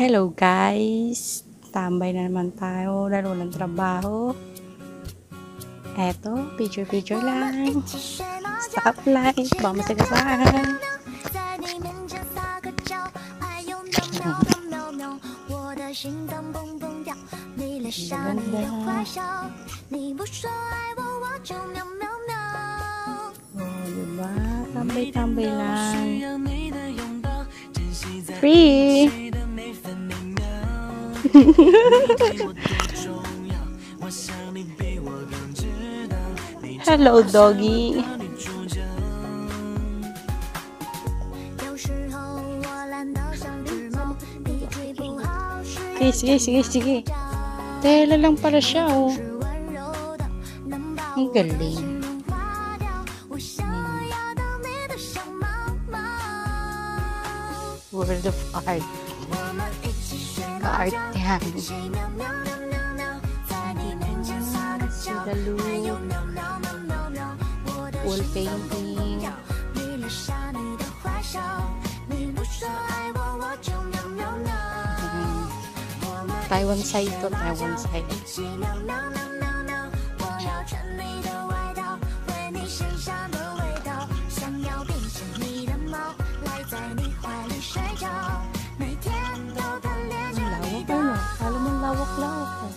Hello guys! Tambay na naman tayo, lalo ng trabaho. Eto, picture lang. Stoplight, baka masagasahan. Oh, diba? Tambay-tambay lang. Free! Hello, doggy. Sige. Tela lang pala siya, oh. Ang galing. World of Art. Art yan. Sigalu. Wall painting. Taiwan side to, Taiwan side. Lawak.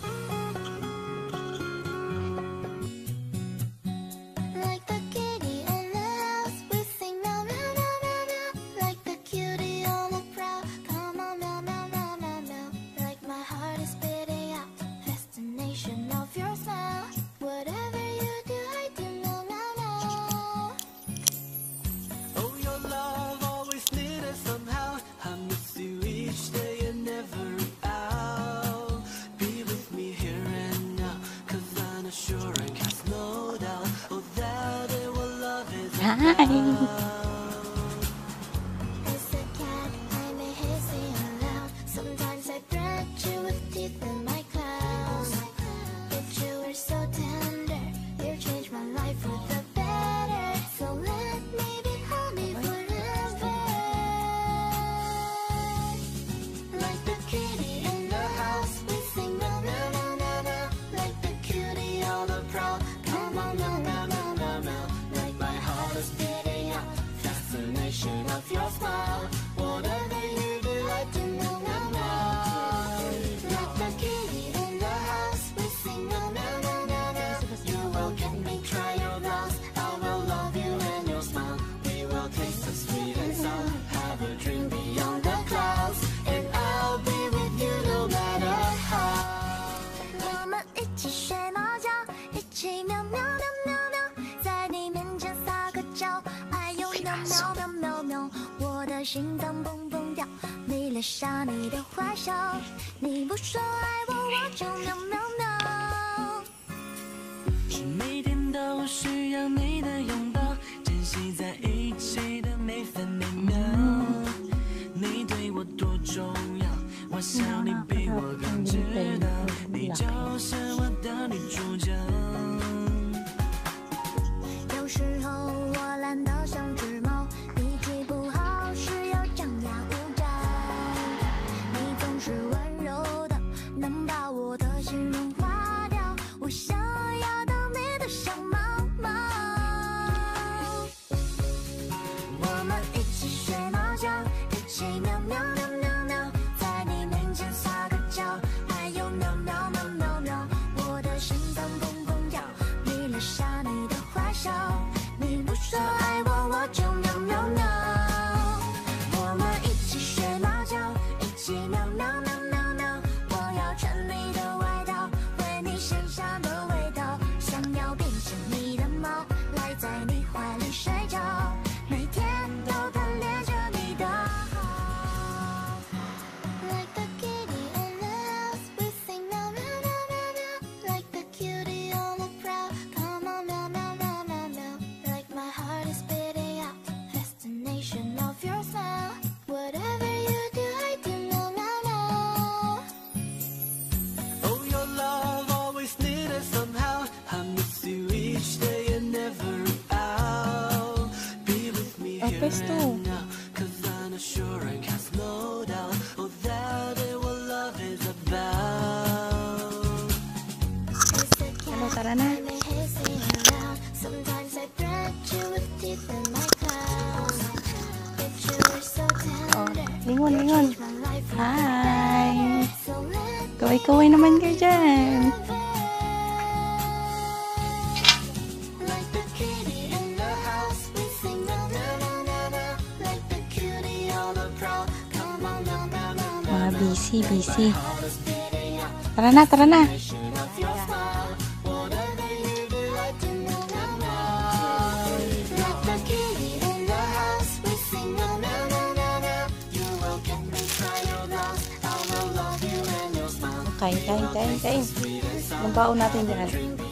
Hi! Pesto. Tara na. Oh, lingon, lingon. Hi. Kaway-kaway naman kayo dyan. Mga busy. Tara na, tara na. Kain. Anong baon natin dyan?